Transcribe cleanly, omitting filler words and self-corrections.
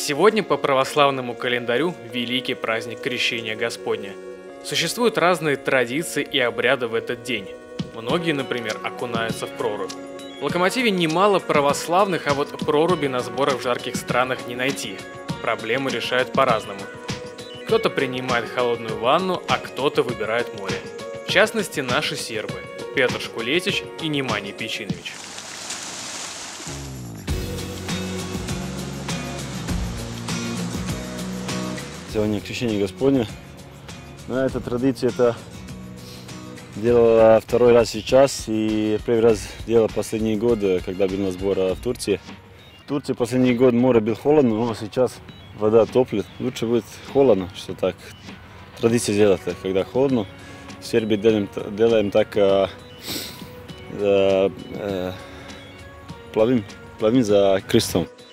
Сегодня по православному календарю великий праздник Крещения Господня. Существуют разные традиции и обряды в этот день. Многие, например, окунаются в прорубь. В Локомотиве немало православных, а вот проруби на сборах в жарких странах не найти. Проблемы решают по-разному. Кто-то принимает холодную ванну, а кто-то выбирает море. В частности, наши сербы Петр Шкулетич и Неманья Печинович. Сегодня Крещение Господне. Но эта традиция делала второй раз сейчас и первый раз делала последние годы, когда был на сбор в Турции. В Турции последний год море было холодно, но сейчас вода топлит. Лучше будет холодно, что так. Традиция делать, когда холодно. В Сербии делаем так, плавим за крестом.